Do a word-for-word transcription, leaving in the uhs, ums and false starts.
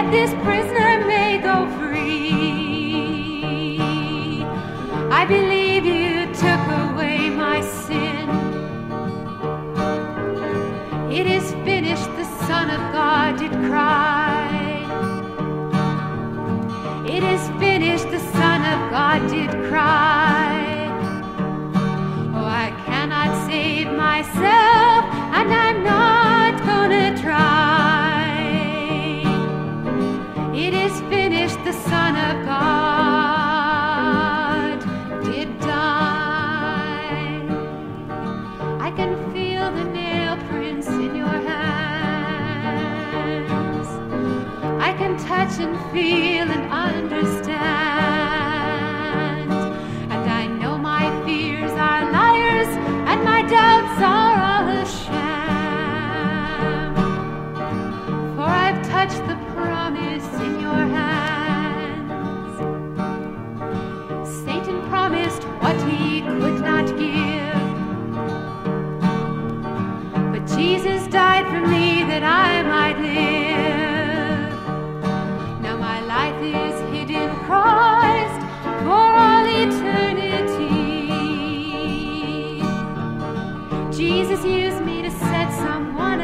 that this prisoner may go free. I believe you took away my sin. It is finished, the Son of God did cry. It is finished, the Son of God did cry. Oh, I cannot save myself, and I'm not gonna try. It is finished, the Son of God did die. I can feel the nail prints in your hands. I can touch and feel and understand. And I know my fears are liars and my doubts are all a sham. For I've touched the promise in your hands. Satan promised what he could not give, but Jesus died for me that I might live. Now my life is hid in Christ for all eternity. Jesus used me to set someone